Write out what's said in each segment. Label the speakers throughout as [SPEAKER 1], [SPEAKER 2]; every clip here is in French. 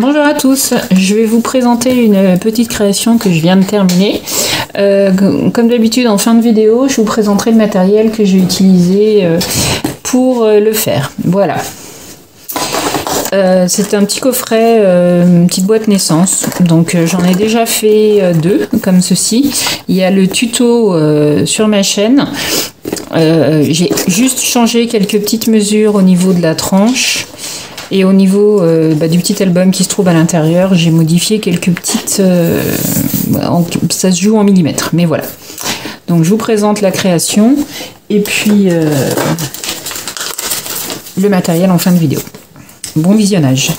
[SPEAKER 1] Bonjour à tous, je vais vous présenter une petite création que je viens de terminer. Comme d'habitude en fin de vidéo, je vous présenterai le matériel que j'ai utilisé pour le faire. Voilà. C'est un petit coffret, une petite boîte naissance. Donc j'en ai déjà fait deux comme ceci. Il y a le tuto sur ma chaîne. J'ai juste changé quelques petites mesures au niveau de la tranche. Et au niveau du petit album qui se trouve à l'intérieur, j'ai modifié quelques petites... ça se joue en millimètres, mais voilà. Donc je vous présente la création et puis le matériel en fin de vidéo. Bon visionnage.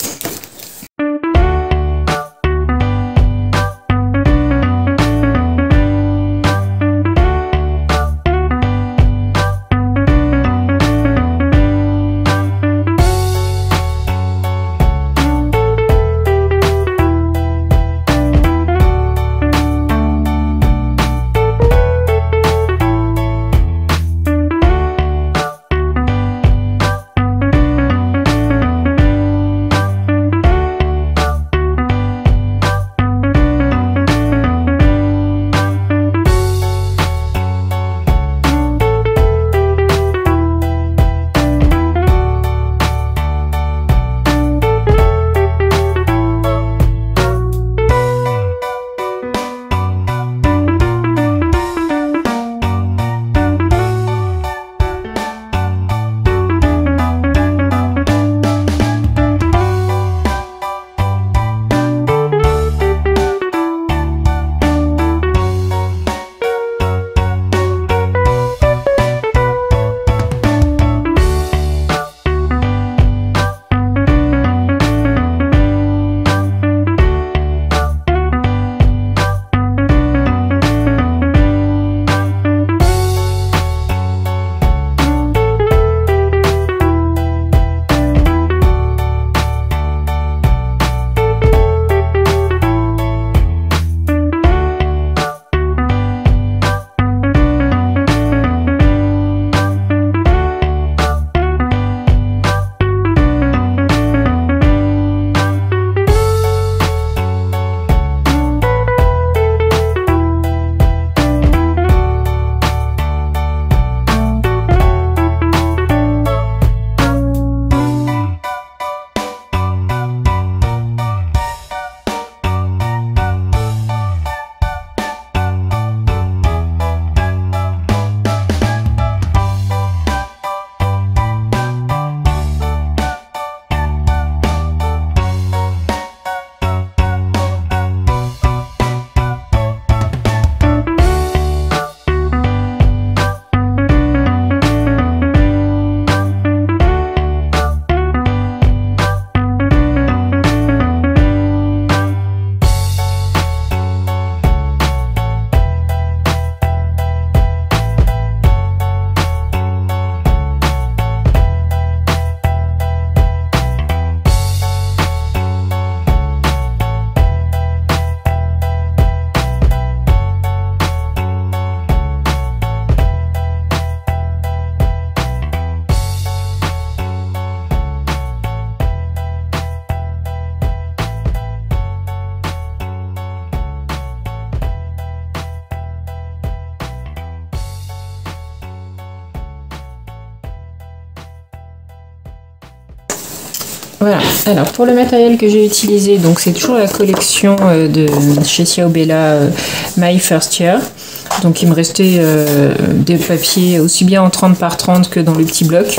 [SPEAKER 1] Voilà, alors pour le matériel que j'ai utilisé, donc c'est toujours la collection de chez Ciaobella My First Year. Donc il me restait des papiers aussi bien en 30 par 30 que dans le petit bloc,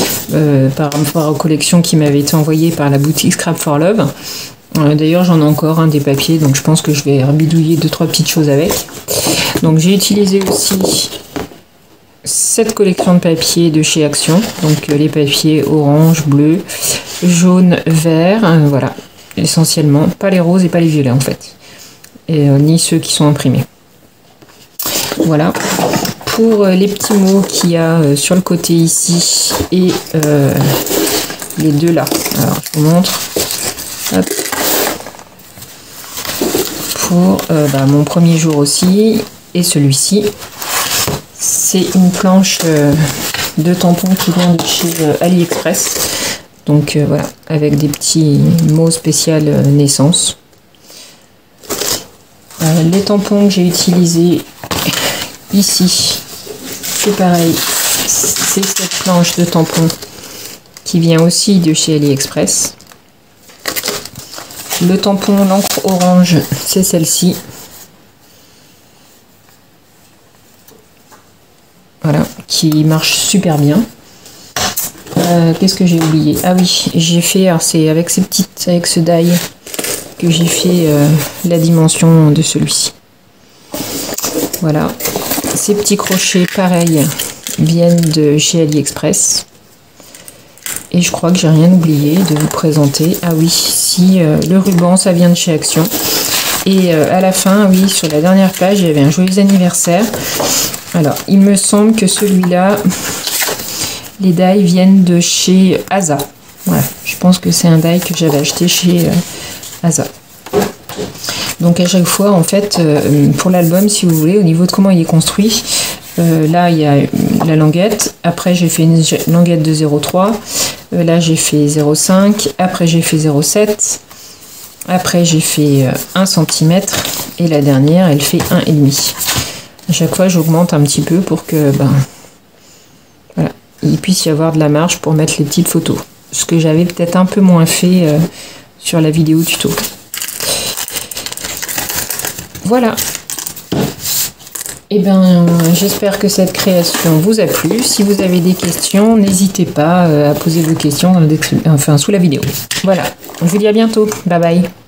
[SPEAKER 1] par rapport aux collections qui m'avaient été envoyées par la boutique Scrap for Love. D'ailleurs j'en ai encore des papiers, donc je pense que je vais bidouiller 2-3 petites choses avec. Donc j'ai utilisé aussi cette collection de papiers de chez Action, donc les papiers orange, bleu, jaune, vert, voilà, essentiellement, pas les roses et pas les violets en fait, et ni ceux qui sont imprimés. Voilà, pour les petits mots qu'il y a sur le côté ici et les deux là, alors je vous montre. Hop. Pour mon premier jour aussi, et celui-ci. C'est une planche de tampons qui vient de chez AliExpress. Donc voilà, avec des petits mots spéciaux naissance. Les tampons que j'ai utilisés ici, c'est pareil, c'est cette planche de tampons qui vient aussi de chez AliExpress. Le tampon, l'encre orange, c'est celle-ci. Voilà, qui marche super bien. Qu'est-ce que j'ai oublié? Ah oui, j'ai fait, c'est avec ces petites, avec ce die que j'ai fait la dimension de celui-ci. Voilà, ces petits crochets, pareil, viennent de chez AliExpress. Et je crois que j'ai rien oublié de vous présenter. Ah oui, si, le ruban, ça vient de chez Action. Et à la fin, oui, sur la dernière page, il y avait un joyeux anniversaire. Alors, il me semble que celui-là, les dies viennent de chez Asa. Voilà, je pense que c'est un die que j'avais acheté chez Asa. Donc à chaque fois, en fait, pour l'album, si vous voulez, au niveau de comment il est construit, là, il y a la languette. Après, j'ai fait une languette de 0,3. Là, j'ai fait 0,5. Après, j'ai fait 0,7. Après, j'ai fait 1 cm. Et la dernière, elle fait 1,5. À chaque fois, j'augmente un petit peu pour que voilà, il puisse y avoir de la marge pour mettre les petites photos. Ce que j'avais peut-être un peu moins fait sur la vidéo tuto. Voilà. Et bien, j'espère que cette création vous a plu. Si vous avez des questions, n'hésitez pas à poser vos questions dans sous la vidéo. Voilà. Je vous dis à bientôt. Bye bye.